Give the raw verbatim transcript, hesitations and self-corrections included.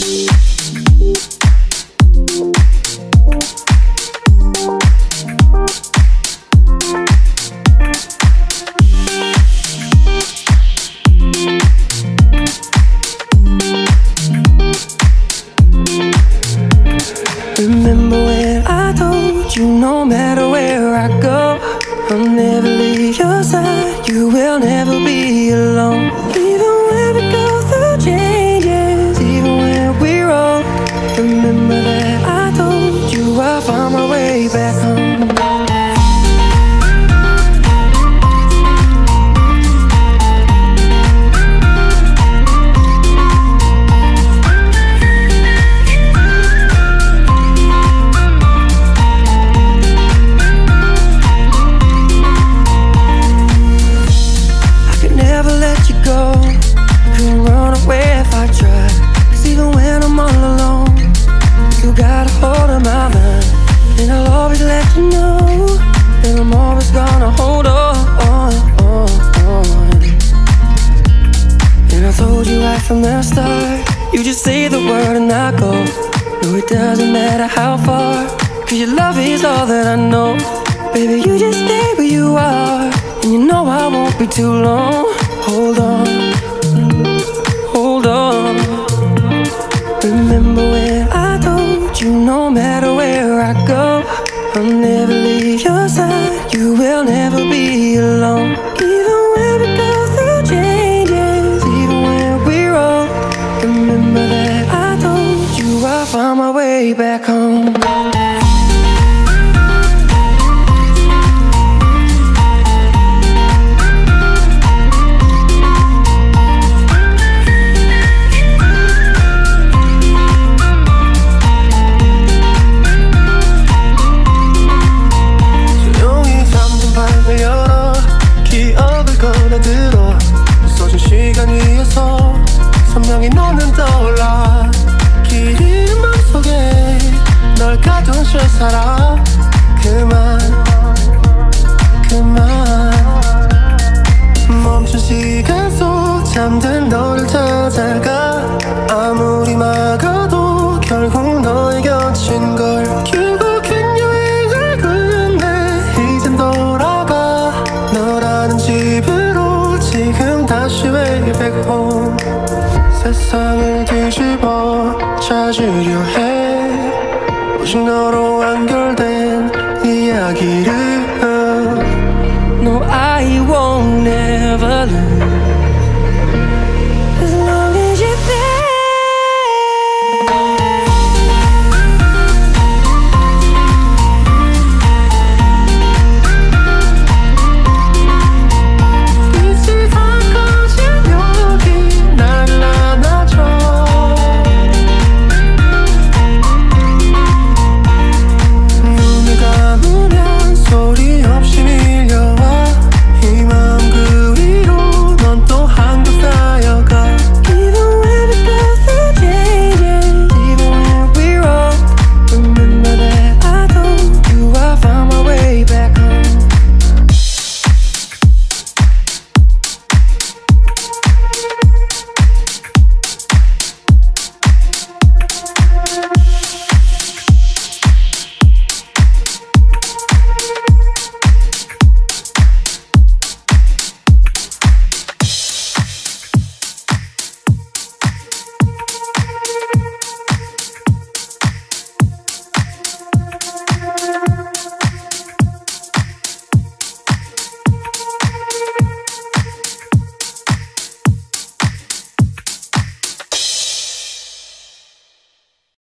Remember when I told you no matter where I go, I'll never leave your side, you will never be alone. Even when we go through changes, even when we're old, remember that I told you I'll find my way back home. From the start, you just say the word and I go. No, it doesn't matter how far, cause your love is all that I know. Baby, you just stay where you are, and you know I won't be too long. Hold on, hold on. Remember when I told you no matter where I go, I'll never leave your side, you will never be alone. Even when we go through changes, even when we're old, remember that I told you I'll find my way back home. 선명히 너는 떠올라. 길이 맘속에 널 가둔 채 살아. 그만 그만 멈춘 시간 속 잠든 너를 찾아가. 아무리 막아도 결국 너의 곁인 걸. 결국엔 여행을 끝내 이젠 돌아가. 너라는 집으로 지금 다시 way back home. 세상을 뒤집어 찾으려 해. 오직 너로 완결된 이야기를. No, I won't ever lose.